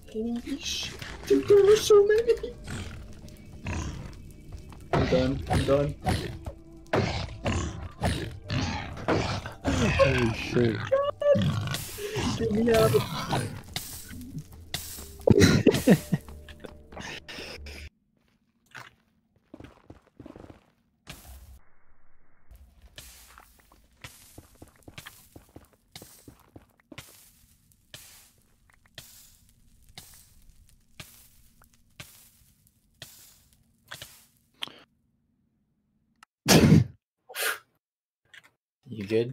Holy shit. Dude, there were so many. I'm done. I'm done. Holy shit. Get me out. You good?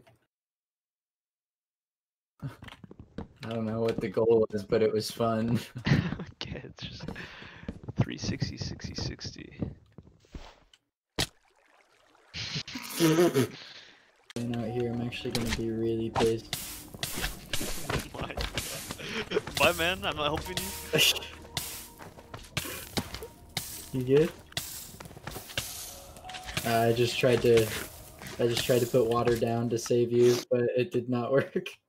I don't know what the goal was, but it was fun. Okay, it's just 360, 60, 60. And out here, I'm actually gonna be really pissed. Why? Why, man? I'm not helping you. You good? I just tried to put water down to save you, but it did not work.